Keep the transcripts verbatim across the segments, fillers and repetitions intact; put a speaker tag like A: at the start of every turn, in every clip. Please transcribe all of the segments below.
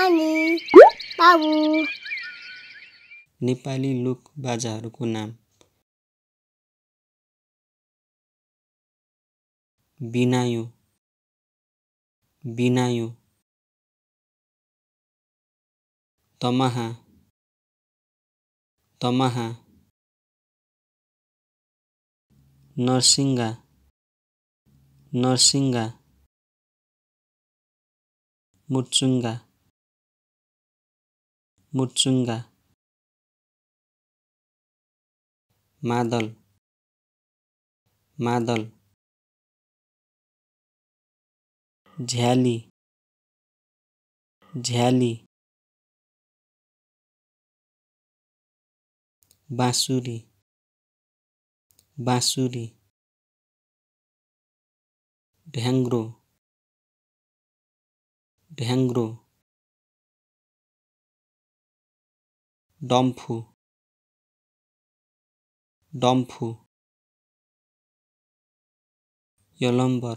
A: नानी बाबु।
B: नेपाली लोक बाजाहरूको नाम बिनायो बिनायो तमहा तमहा नरसिंगा नरसिंगा मुर्चुंगा मुर्चुंगा मादल मादल झ्याली झ्याली बाँसुरी बाँसुरी ढ्याङ्ग्रो ढ्याङ्ग्रो डम्फु डम्फु यलम्बर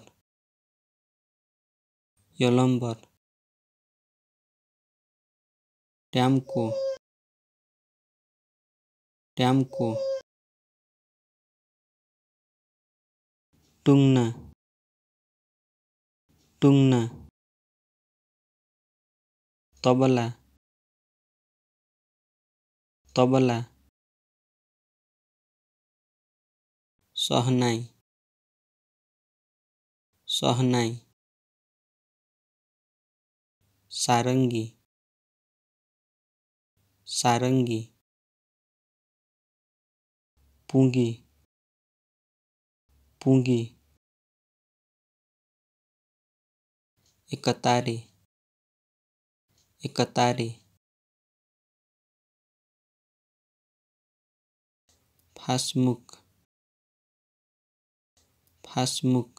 B: यलम्बर ट्याम्को ट्याम्को टुङ्ना टुङ्ना तबला तबला सहनाई सहनाई सारङ्गी सारङ्गी पुँगी पुँगी एकतारे एकतारे फासमुख फासमुख